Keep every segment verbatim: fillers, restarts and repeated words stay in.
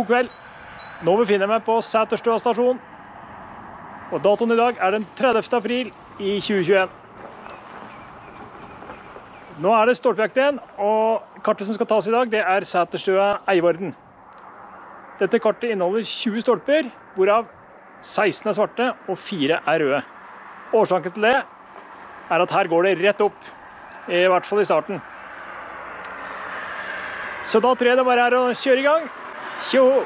God kveld. Nå befinner jeg meg på Sæterstua stasjon. Og datoen i dag er den tredivte april i tjue tjueen. Nå er det stolpejakt igjen, og kartet som skal tas i dag, det er Sæterstua Eivorden. Dette kartet inneholder tjue stolper, hvorav seksten er svarte og fire er røde. Årsaken til det er at her går det rett opp, i hvert fall i starten. Så da tror jeg det bare er å kjøre i gang. Tjoho!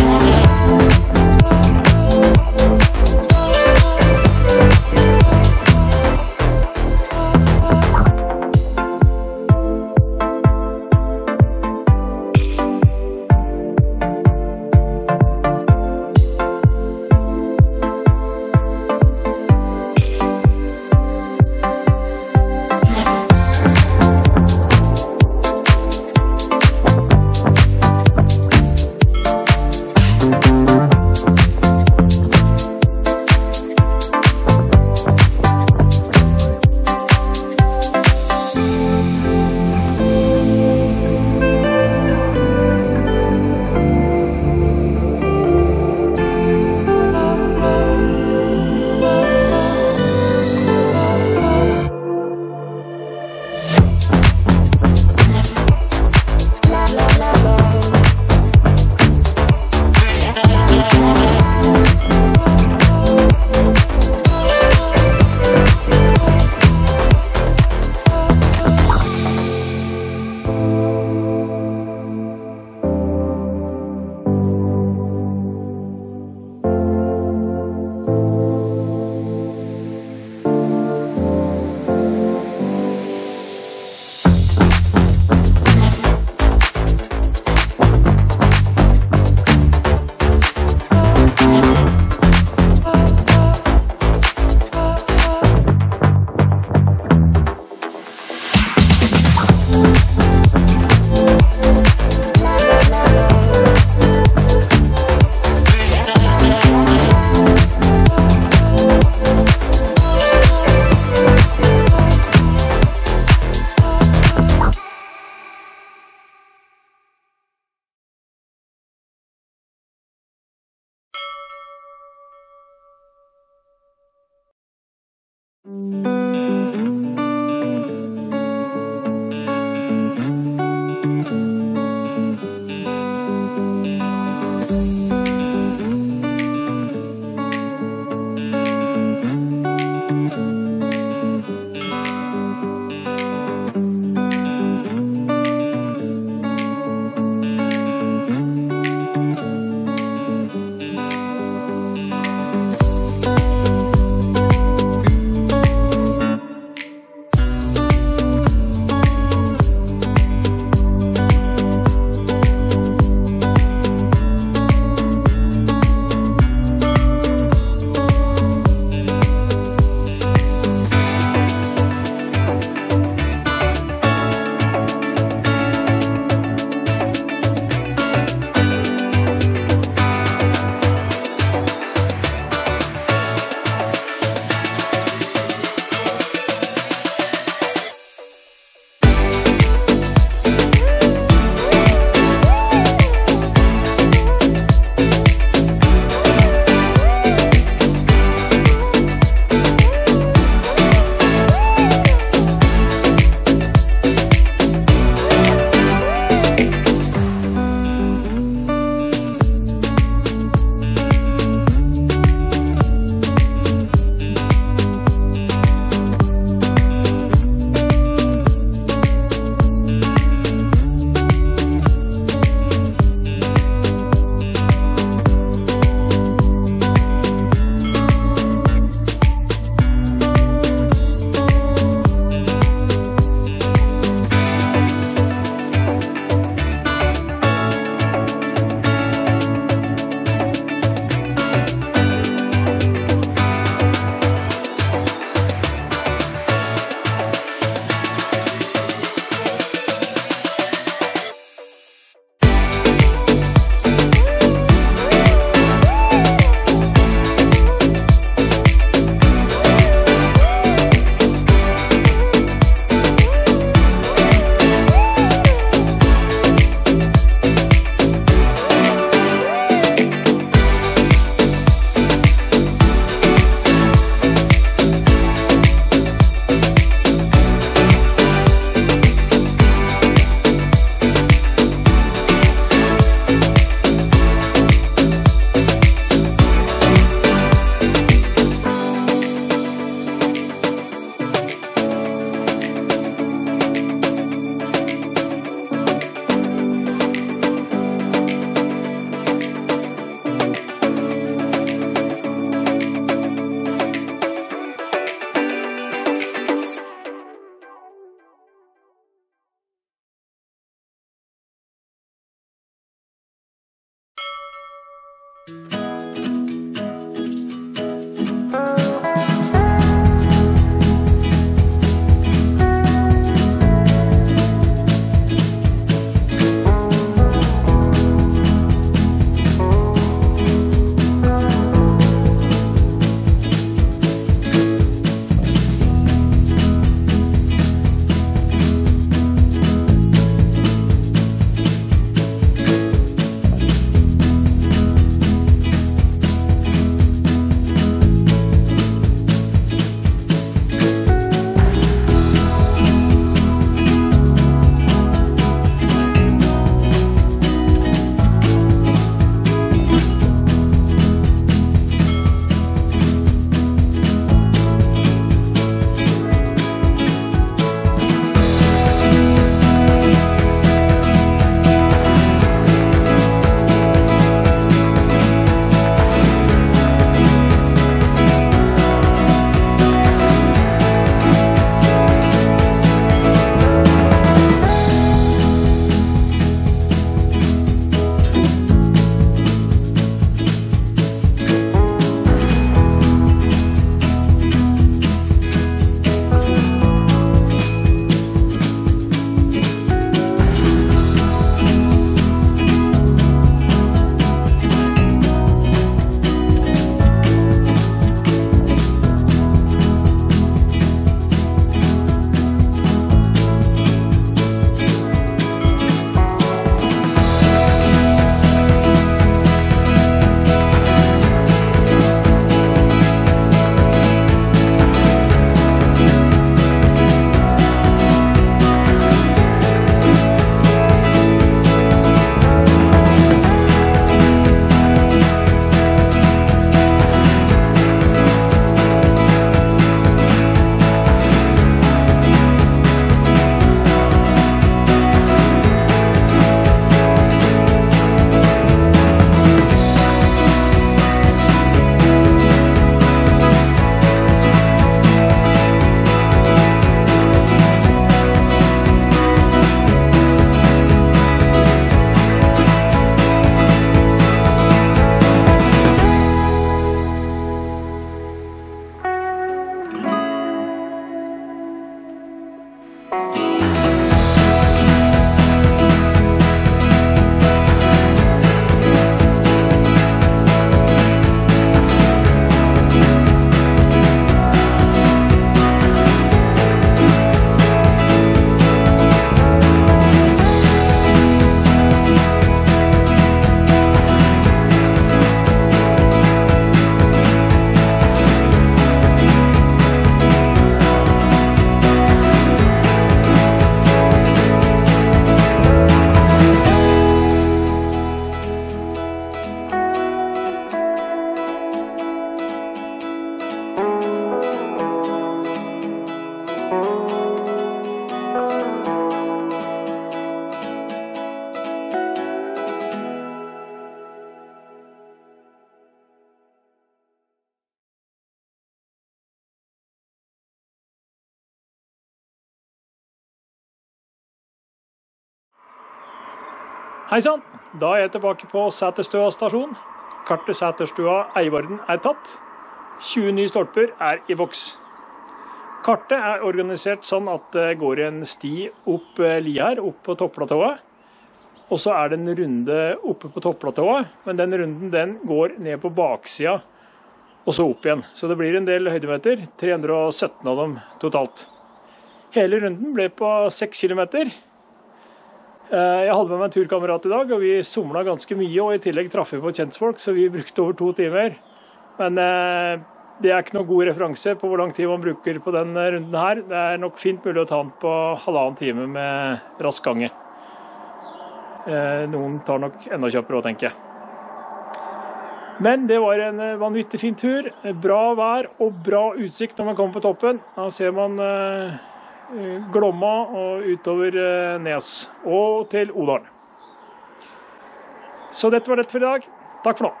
Hei sann, da er jeg tilbake på Sæterstua stasjon. Kartet Sæterstua Eivarden er tatt. tjue nye stolper er i boks. Kartet er organisert sånn at det går en sti opp lia her, opp på topplatået. Og så er det en runde oppe på topplatået, men den runden den går ned på baksida og så opp igjen. Så det blir en del høydemeter, tre hundre og sytten av dem totalt. Hele runden ble på seks kilometer. Jeg hadde med meg en turkamerat i dag, og vi somla ganske mye, og i tillegg traff vi på kjentfolk, så vi brukte over to timer. Men eh, det er ikke noe god referanse på hvor lang tid man bruker på den runden her. Det er nok fint mulig å ta den på halvannen time med rask gange. Eh, noen tar nok enda kjappere også, tenker jeg. Men det var en vanvittig fin tur, bra vær og bra utsikt når man kommer på toppen. Da ser man eh, Glomma og utover Nes og til Odalen. Så dette var det for i dag. Takk for nå.